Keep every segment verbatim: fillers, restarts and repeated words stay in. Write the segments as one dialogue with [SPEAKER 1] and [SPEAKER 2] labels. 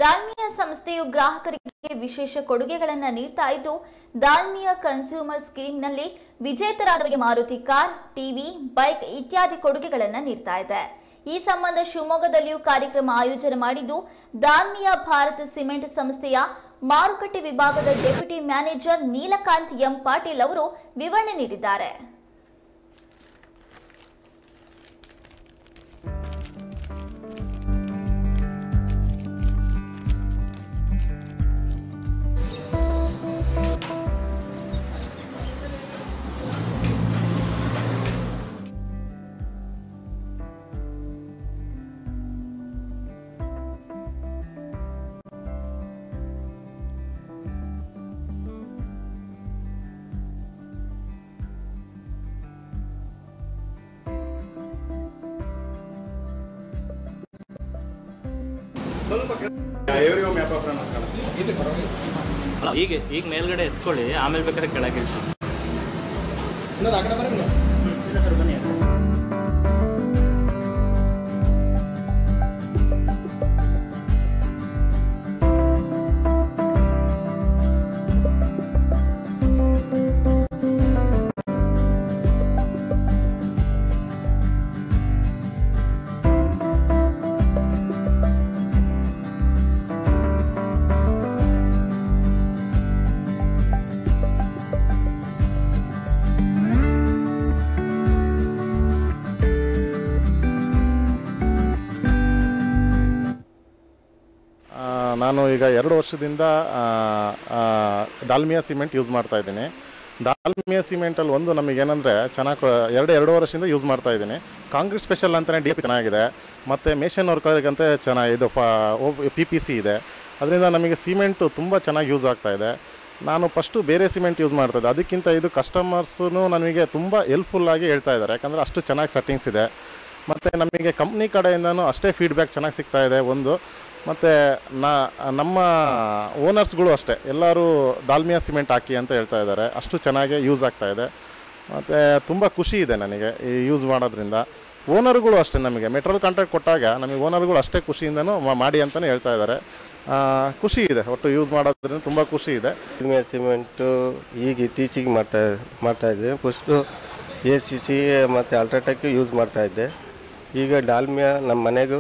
[SPEAKER 1] ದಾಲ್ಮಿಯಾ ಸಂಸ್ಥೆಯು ಗ್ರಾಹಕರಿಗೆ ವಿಶೇಷ ಕೊಡುಗೆಗಳನ್ನು ನೀಡ್ತಾ ಇದ್ದು, ದಾಲ್ಮಿಯಾ ಕನ್ಸ್ಯೂಮರ್ ಸ್ಕೀಮ್ನಲ್ಲಿ ವಿಜೇತರಾದವರಿಗೆ ಮಾರುತಿ ಕಾರ್, ಟಿವಿ, ಬೈಕ್ ಇತ್ಯಾದಿ ಕೊಡುಗೆಗಳನ್ನು ನೀಡ್ತಾ ಇದೆ. ಈ ಸಂಬಂಧ ಶಿವಮೊಗ್ಗದಲ್ಲಿಯೂ ಕಾರ್ಯಕ್ರಮ ಆಯೋಜನೆ ಮಾಡಿದ್ದು, ದಾಲ್ಮಿಯಾ ಭಾರತ್ ಸಿಮೆಂಟ್ ಸಂಸ್ಥೆಯ ಮಾರುಕಟ್ಟೆ ವಿಭಾಗದ deputy manager Neelakanth M Patil ಅವರು ವಿವರಣೆ ನೀಡಿದ್ದಾರೆ.
[SPEAKER 2] ಈಗ ಈಗ ಮೇಲ್ಗಡೆ ಎತ್ಕೊಳ್ಳಿ, ಆಮೇಲೆ ಬೇಕಾದ್ರೆ ಕೆಳಗೆ ಇಳಿಸಿ. ಬನ್ನಿ.
[SPEAKER 3] ನಾನು ಈಗ ಎರಡು ವರ್ಷದಿಂದ ದಾಲ್ಮಿಯಾ ಸಿಮೆಂಟ್ ಯೂಸ್ ಮಾಡ್ತಾ ಇದ್ದೀನಿ. ದಾಲ್ಮಿಯಾ ಸಿಮೆಂಟಲ್ಲಿ ಒಂದು ನಮಗೇನೆಂದರೆ ಚೆನ್ನಾಗಿ ಎರಡು ಎರಡು ವರ್ಷದಿಂದ ಯೂಸ್ ಮಾಡ್ತಾ ಇದ್ದೀನಿ. ಕಾಂಕ್ರೀಟ್ ಸ್ಪೆಷಲ್ ಅಂತಲೇ ಡಿ ಎಸ್ ಚೆನ್ನಾಗಿದೆ, ಮತ್ತು ಮೇಷನ್ ವರ್ಕರ್ಗಂತೆ ಚೆನ್ನಾಗಿ ಇದು ಪಿ ಪಿ ಸಿ ಇದೆ. ಅದರಿಂದ ನಮಗೆ ಸಿಮೆಂಟು ತುಂಬ ಚೆನ್ನಾಗಿ ಯೂಸ್ ಆಗ್ತಾಯಿದೆ. ನಾನು ಫಸ್ಟು ಬೇರೆ ಸಿಮೆಂಟ್ ಯೂಸ್ ಮಾಡ್ತಾಯಿದ್ದೆ, ಅದಕ್ಕಿಂತ ಇದು ಕಸ್ಟಮರ್ಸೂ ನನಗೆ ತುಂಬ ಹೆಲ್ಪ್ಫುಲ್ಲಾಗಿ ಹೇಳ್ತಾ ಇದ್ದಾರೆ, ಯಾಕಂದರೆ ಅಷ್ಟು ಚೆನ್ನಾಗಿ ಸೆಟ್ಟಿಂಗ್ಸ್ ಇದೆ. ಮತ್ತು ನಮಗೆ ಕಂಪ್ನಿ ಕಡೆಯಿಂದನೂ ಅಷ್ಟೇ ಫೀಡ್ಬ್ಯಾಕ್ ಚೆನ್ನಾಗಿ ಸಿಗ್ತಾಯಿದೆ ಒಂದು. ಮತ್ತು ನಾ ನಮ್ಮ ಓನರ್ಸ್ಗಳು ಅಷ್ಟೇ ಎಲ್ಲರೂ ದಾಲ್ಮಿಯಾ ಸಿಮೆಂಟ್ ಹಾಕಿ ಅಂತ ಹೇಳ್ತಾ ಇದ್ದಾರೆ, ಅಷ್ಟು ಚೆನ್ನಾಗಿ ಯೂಸ್ ಆಗ್ತಾಯಿದೆ. ಮತ್ತು ತುಂಬ ಖುಷಿ ಇದೆ ನನಗೆ ಈ ಯೂಸ್ ಮಾಡೋದ್ರಿಂದ. ಓನರ್ಗಳು ಅಷ್ಟೇ ನಮಗೆ ಮೆಟೀರಿಯಲ್ ಕಾಂಟ್ರಾಕ್ಟ್ ಕೊಟ್ಟಾಗ ನಮಗೆ ಓನರ್ಗಳು ಅಷ್ಟೇ ಖುಷಿಯಿಂದನೂ ಮಾಡಿ ಅಂತಲೇ ಹೇಳ್ತಾ ಇದ್ದಾರೆ. ಖುಷಿ ಇದೆ, ಒಟ್ಟು ಯೂಸ್ ಮಾಡೋದ್ರಿಂದ ತುಂಬ ಖುಷಿ ಇದೆ.
[SPEAKER 4] ದಾಲ್ಮಿಯಾ ಸಿಮೆಂಟು ಈಗ ಇತ್ತೀಚೆಗೆ ಮಾಡ್ತಾ ಮಾಡ್ತಾಯಿದ್ದೆ. ಫಸ್ಟು ಎ ಸಿ ಸಿ ಮತ್ತು ಅಲ್ಟ್ರಾಟೆಕ್ ಯೂಸ್ ಮಾಡ್ತಾಯಿದ್ದೆ. ಈಗ ದಾಲ್ಮಿಯಾ ನಮ್ಮ ಮನೆಗೂ,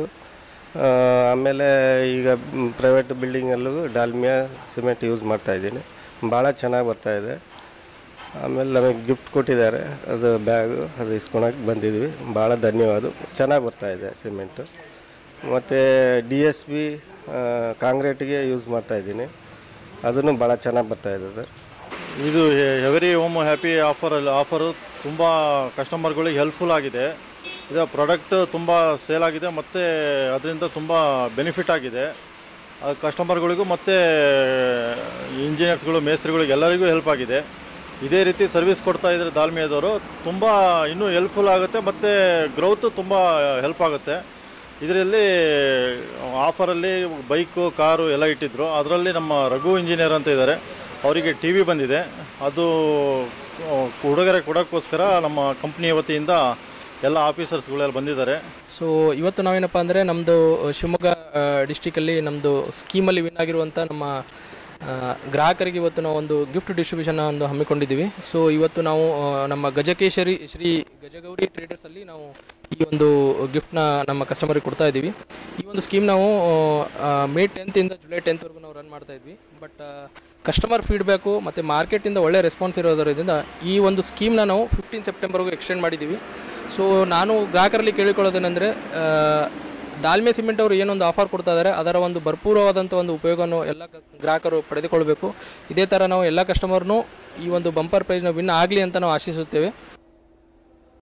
[SPEAKER 4] ಆಮೇಲೆ ಈಗ ಪ್ರೈವೇಟ್ ಬಿಲ್ಡಿಂಗಲ್ಲೂ ದಾಲ್ಮಿಯಾ ಸಿಮೆಂಟ್ ಯೂಸ್ ಮಾಡ್ತಾಯಿದ್ದೀನಿ. ಭಾಳ ಚೆನ್ನಾಗಿ ಬರ್ತಾಯಿದೆ. ಆಮೇಲೆ ನಮಗೆ ಗಿಫ್ಟ್ ಕೊಟ್ಟಿದ್ದಾರೆ, ಅದು ಬ್ಯಾಗು ಅದು ಇಸ್ಕೊಳಕ್ಕೆ ಬಂದಿದ್ವಿ. ಭಾಳ ಧನ್ಯವಾದ. ಚೆನ್ನಾಗಿ ಬರ್ತಾಯಿದೆ ಸಿಮೆಂಟು. ಮತ್ತು ಡಿ ಎಸ್ ಬಿ ಕಾಂಕ್ರೀಟಿಗೆ ಯೂಸ್ ಮಾಡ್ತಾಯಿದ್ದೀನಿ, ಅದನ್ನು ಭಾಳ ಚೆನ್ನಾಗಿ ಬರ್ತಾಯಿದೆ.
[SPEAKER 5] ಇದು ಎವರಿ ಹೋಮ್ ಹ್ಯಾಪಿ ಆಫರಲ್ಲಿ ಆಫರು ತುಂಬ ಕಸ್ಟಮರ್ಗಳಿಗೆ ಹೆಲ್ಪ್ಫುಲ್ ಆಗಿದೆ. ಇದು ಪ್ರಾಡಕ್ಟ್ ತುಂಬ ಸೇಲ್ ಆಗಿದೆ ಮತ್ತು ಅದರಿಂದ ತುಂಬ ಬೆನಿಫಿಟ್ ಆಗಿದೆ ಕಸ್ಟಮರ್ಗಳಿಗೂ ಮತ್ತು ಇಂಜಿನಿಯರ್ಸ್ಗಳು, ಮೇಸ್ತ್ರಿಗಳಿಗೆ ಎಲ್ಲರಿಗೂ ಹೆಲ್ಪ್ ಆಗಿದೆ. ಇದೇ ರೀತಿ ಸರ್ವಿಸ್ ಕೊಡ್ತಾ ಇದ್ದಾರೆ ದಾಲ್ಮಿಯಾದವರು. ತುಂಬ ಇನ್ನೂ ಹೆಲ್ಪ್ಫುಲ್ ಆಗುತ್ತೆ ಮತ್ತು ಗ್ರೋತು ತುಂಬ ಹೆಲ್ಪ್ ಆಗುತ್ತೆ. ಇದರಲ್ಲಿ ಆಫರಲ್ಲಿ ಬೈಕು, ಕಾರು ಎಲ್ಲ ಇಟ್ಟಿದ್ದರು. ಅದರಲ್ಲಿ ನಮ್ಮ ರಘು ಇಂಜಿನಿಯರ್ ಅಂತ ಇದ್ದಾರೆ, ಅವರಿಗೆ ಟಿ ವಿ ಬಂದಿದೆ. ಅದು ಉಡುಗೊರೆ ಕೊಡೋಕ್ಕೋಸ್ಕರ ನಮ್ಮ ಕಂಪ್ನಿಯ ವತಿಯಿಂದ ಎಲ್ಲ ಆಫೀಸರ್ಸ್ಗಳೆಲ್ಲ ಬಂದಿದ್ದಾರೆ.
[SPEAKER 6] ಸೊ ಇವತ್ತು ನಾವೇನಪ್ಪ ಅಂದರೆ ನಮ್ಮದು ಶಿವಮೊಗ್ಗ ಡಿಸ್ಟಿಕಲ್ಲಿ ನಮ್ಮದು ಸ್ಕೀಮಲ್ಲಿ ವಿನ್ ಆಗಿರುವಂಥ ನಮ್ಮ ಗ್ರಾಹಕರಿಗೆ ಇವತ್ತು ನಾವು ಒಂದು ಗಿಫ್ಟ್ ಡಿಸ್ಟ್ರಿಬ್ಯೂಷನ್ ಒಂದು ಹಮ್ಮಿಕೊಂಡಿದ್ದೀವಿ. ಸೊ ಇವತ್ತು ನಾವು ನಮ್ಮ ಗಜಕೇಶರಿ ಶ್ರೀ ಗಜಗೌರಿ ಟ್ರೇಡರ್ಸಲ್ಲಿ ನಾವು ಈ ಒಂದು ಗಿಫ್ಟ್ನ ನಮ್ಮ ಕಸ್ಟಮರಿಗೆ ಕೊಡ್ತಾ ಇದ್ದೀವಿ. ಈ ಒಂದು ಸ್ಕೀಮ್ ನಾವು ಮೇ ಟೆಂತಿಂದ ಜುಲೈ ಟೆಂತ್ವರೆಗೂ ನಾವು ರನ್ ಮಾಡ್ತಾ ಇದ್ವಿ. ಬಟ್ ಕಸ್ಟಮರ್ ಫೀಡ್ಬ್ಯಾಕು ಮತ್ತು ಮಾರ್ಕೆಟಿಂದ ಒಳ್ಳೆ ರೆಸ್ಪಾನ್ಸ್ ಇರೋದರಿಂದ ಈ ಒಂದು ಸ್ಕೀಮ್ನ ನಾವು ಫಿಫ್ಟೀನ್ ಸೆಪ್ಟೆಂಬರ್ಗೂ ಎಕ್ಸ್ಟೆಂಡ್ ಮಾಡಿದ್ದೀವಿ. ಸೊ ನಾನು ಗ್ರಾಹಕರಲ್ಲಿ ಕೇಳಿಕೊಳ್ಳೋದೇನೆಂದರೆ, ದಾಲ್ಮಿಯಾ ಸಿಮೆಂಟ್ ಅವರು ಏನೊಂದು ಆಫರ್ ಕೊಡ್ತಾ ಇದ್ದಾರೆ ಅದರ ಒಂದು ಭರ್ಪೂರವಾದಂಥ ಒಂದು ಉಪಯೋಗವನ್ನು ಎಲ್ಲ ಗ್ರಾಹಕರು ಪಡೆದುಕೊಳ್ಬೇಕು. ಇದೇ ಥರ ನಾವು ಎಲ್ಲ ಕಸ್ಟಮರ್ನೂ ಈ ಒಂದು ಬಂಪರ್ ಪ್ರೈಸ್ನ ವಿನ್ ಆಗಲಿ ಅಂತ ನಾವು ಆಶಿಸುತ್ತೇವೆ.